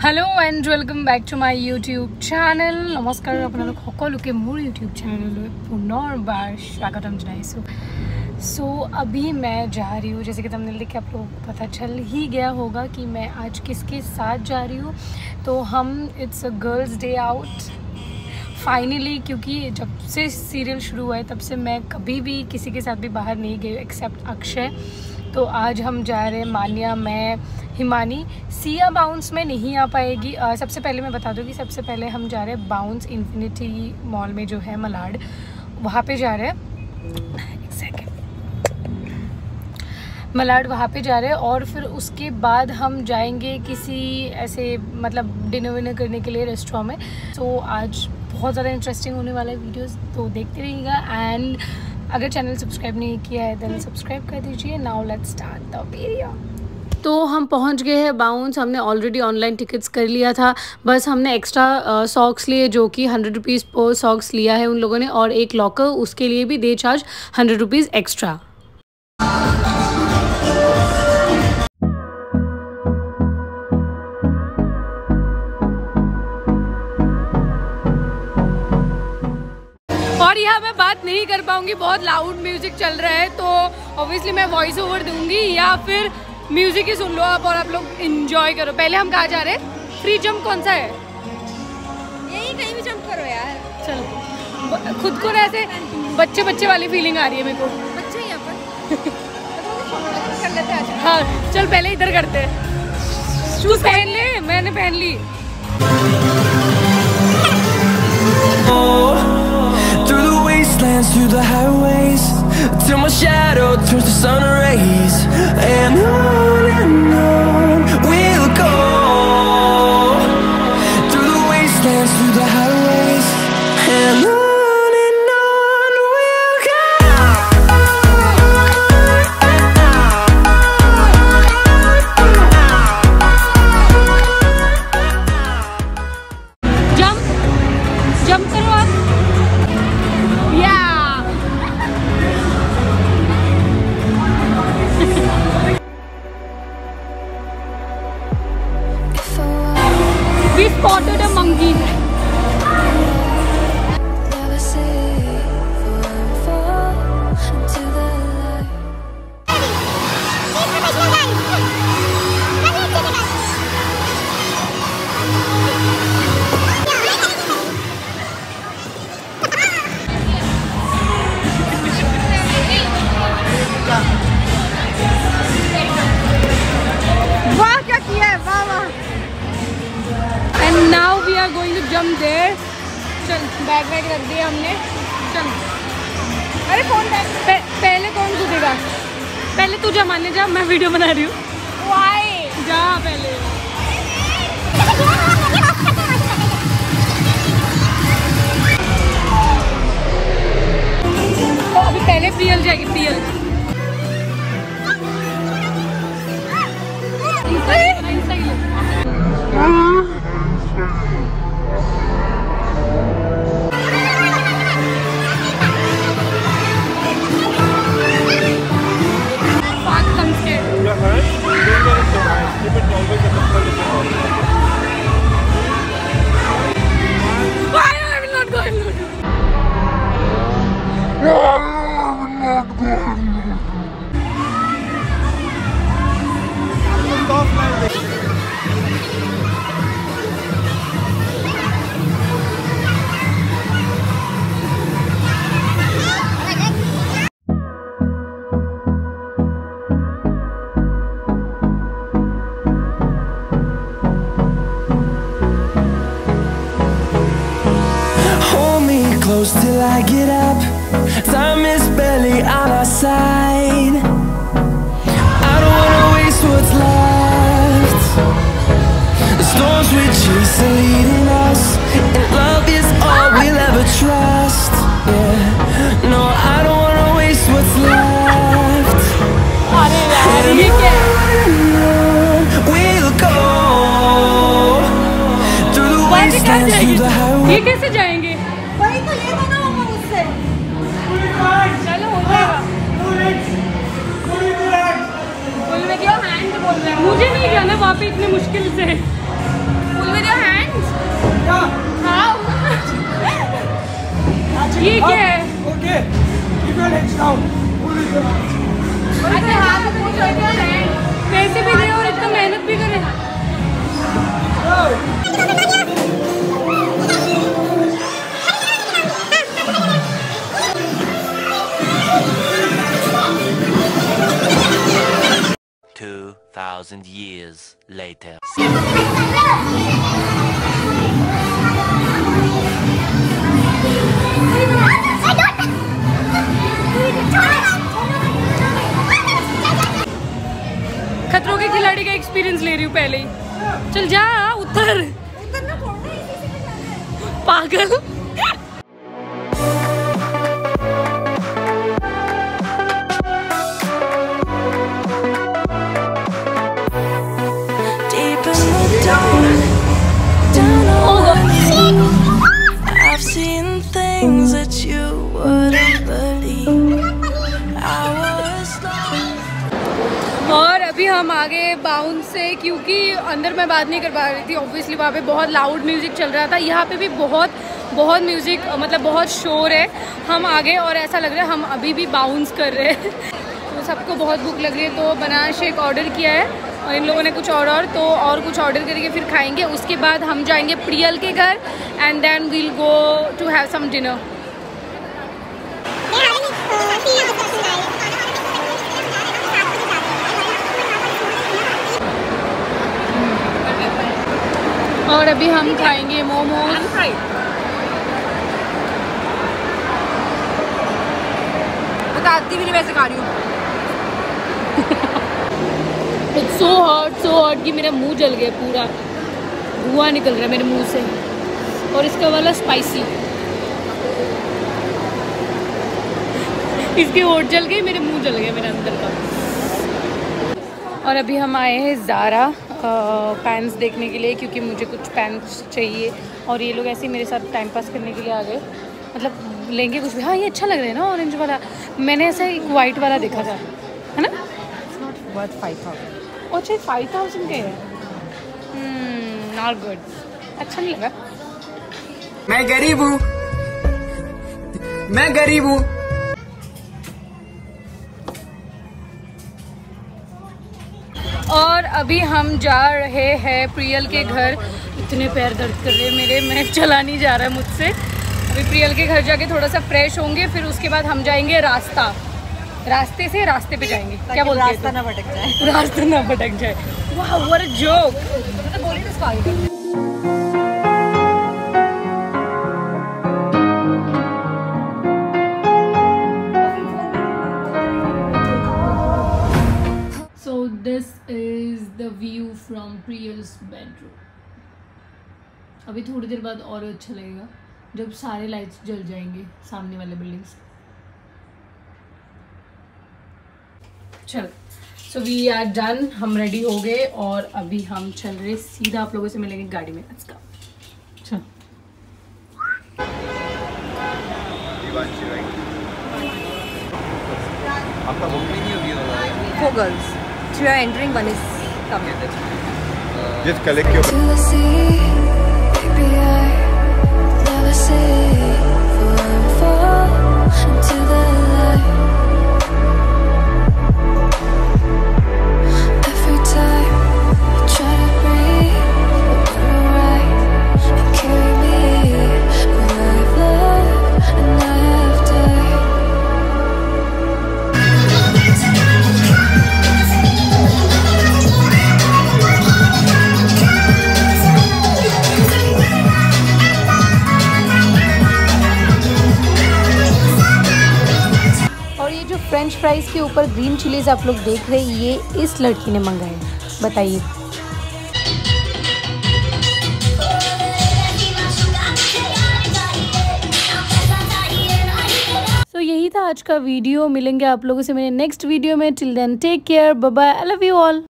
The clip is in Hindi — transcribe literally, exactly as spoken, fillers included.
Hello and welcome back to my YouTube channel. नमस्कार আপোনালোক সকলোকে মোৰ यूट्यूब चैनल पुनर्बार स्वागतम जनाइছো। सो so, अभी मैं जा रही हूँ, जैसे कि तुमने देख के आप लोगों को पता चल ही गया होगा कि मैं आज किसके साथ जा रही हूँ। तो हम it's a girls day out finally, क्योंकि जब से सीरियल शुरू हुआ है तब से मैं कभी भी किसी के साथ भी बाहर नहीं गई एक्सेप्ट अक्षय। तो आज हम जा रहे हैं, मान्या, मैं, हिमानी। सिया बाउंस में नहीं आ पाएगी। आ, सबसे पहले मैं बता दूँ कि सबसे पहले हम जा रहे हैं बाउंस इन्फिनिटी मॉल में जो है मलाड, वहाँ पे जा रहे हैं। एक सेकेंड, मलाड वहाँ पे जा रहे हैं और फिर उसके बाद हम जाएंगे किसी ऐसे मतलब डिनर विनर करने के लिए रेस्टोरेंट में। तो आज बहुत ज़्यादा इंटरेस्टिंग होने वाला है वीडियोस, तो देखते रहिएगा। एंड अगर चैनल सब्सक्राइब नहीं किया है देन सब्सक्राइब कर दीजिए। Now let's start the video. तो हम पहुंच गए हैं बाउंस। हमने ऑलरेडी ऑनलाइन टिकट्स कर लिया था, बस हमने एक्स्ट्रा सॉक्स लिए जो कि हंड्रेड रुपीज़ पर सॉक्स लिया है उन लोगों ने, और एक लॉकर उसके लिए भी दे चार्ज हंड्रेड रुपीज़ एक्स्ट्रा। और यहाँ मैं बात नहीं कर पाऊंगी, बहुत लाउड म्यूजिक चल रहा है, तो ऑब्वियसली मैं वॉइस ओवर दूंगी या फिर म्यूजिक ही सुन लो आप और आप लोग एंजॉय करो। पहले हम कहाँ जा रहे हैं? फ्री जंप कौन सा है? यही कहीं भी जंप करो यार। चलो, खुद को ना ऐसे बच्चे बच्चे वाली फीलिंग आ रही है मेरे को। बच्चे यहाँ पर कर लेते हैं। हाँ चल, पहले इधर करते हैं। शूज पहन ले, मैंने पहन ली। Through the highways till my shadow turns to sun rays, and on and on we'll go through the wastelands, through the highways, and on and on we'll go. Jump, jump करो आप। We spotted a monkey. वाह क्या किया है, वाह वाह। And now we are going to jump there. चल, बैग वैग रख दिया हमने, चल। अरे फोन बैग पे, पहले कौन कूदेगा? पहले तू जा, मानने जा, मैं वीडियो बना रही हूँ। वाई जा पहले। तो अभी पहले प्रियल जाएगी, Priyal. Close till I get up. Time is barely on our side. I don't wanna waste what's left. The storms we chase are leading us, and love is all we'll ever trust. Yeah, no, I don't wanna waste what's left. And on we'll go through the wastelands, through the highways. ये कैसे जाएंगे? वही तो ये बना होगा मुझसे। चलो हो जाएगा। बोल में क्या हैंड बोल रहा है, मुझे नहीं जाना वहाँ पे इतने मुश्किल से। ये क्या है? Okay. Keep your legs down. Pull with your hands. पैसे भी दे और इतना मेहनत भी करे। Two thousand years later. खतरों के खिलाड़ी का एक्सपीरियंस ले रही हूँ पहले ही। चल जा उतर पागल। Deep in the dark, down on I've seen things that you wouldn't believe. I was lost. और अभी हम आगे बाउंस से, क्योंकि अंदर मैं बात नहीं कर पा रही थी ऑब्वियसली, वहाँ पे बहुत लाउड म्यूज़िक चल रहा था। यहाँ पे भी बहुत बहुत म्यूज़िक, मतलब बहुत शोर है। हम आगे और ऐसा लग रहा है हम अभी भी बाउंस कर रहे हैं। तो सबको बहुत भूख लग रही है, तो बनाना शेक ऑर्डर किया है और इन लोगों ने कुछ और और तो और कुछ ऑर्डर करके फिर खाएंगे। उसके बाद हम जाएंगे प्रियल के घर and then we'll go to have some dinner. और अभी हम खाएंगे मोमोज। बताती भी नहीं, वैसे खा रही हूँ। It's so hot so hot कि मेरा मुंह जल गया, पूरा धुआं निकल रहा है मेरे मुंह से। और इसका वाला स्पाइसी, इसके होठ जल गए, मेरे मुंह जल गया मेरे अंदर का। और अभी हम आए हैं ज़ारा पैंट्स देखने के लिए, क्योंकि मुझे कुछ पैंट्स चाहिए और ये लोग ऐसे ही मेरे साथ टाइम पास करने के लिए आ गए। मतलब लेंगे कुछ भी। हाँ ये अच्छा लग रहा है ना ऑरेंज वाला, मैंने ऐसा एक वाइट वाला देखा था, है ना? Worth five thousand. अच्छा फाइव थाउजेंड के है, नॉट गुड, अच्छा नहीं लगा। मैं गरीब हूँ, मैं गरीब हूँ। और अभी हम जा रहे हैं प्रियल के घर। इतने पैर दर्द कर रहे हैं मेरे, मैं चला नहीं जा रहा है मुझसे। अभी प्रियल के घर जाके थोड़ा सा फ्रेश होंगे, फिर उसके बाद हम जाएंगे रास्ता, रास्ते से रास्ते पे जाएंगे। क्या बोलते हैं? रास्ता ना भटक जाए। रास्ता ना भटक जाए। वाह व्हाट अ जोक। मतलब बोलिए इसको आगे। So this is the view from Priyal's bedroom. अभी थोड़ी देर बाद और अच्छा लगेगा जब सारे लाइट्स जल जाएंगे सामने वाले बिल्डिंग्स। चल सो वी आर डन, हम रेडी हो गए और अभी हम चल रहे सीधा आप लोगों से मिलेंगे गाड़ी में। Let's go. चल आपका बुक नहीं होगी Four girls. Two are entering, one is coming. Just collect your To the sea, baby, I never say fall and fall into the light. Every time I try to breathe, but when we're right, you carry me where I've loved and I have died. French fries के ऊपर ग्रीन चिलीज आप लोग देख रहे हैं, ये इस लड़की ने मंगाए। बताइए। तो यही था आज का वीडियो, मिलेंगे आप लोगों से मेरे नेक्स्ट वीडियो में। Till then take care, bye bye, I love you all.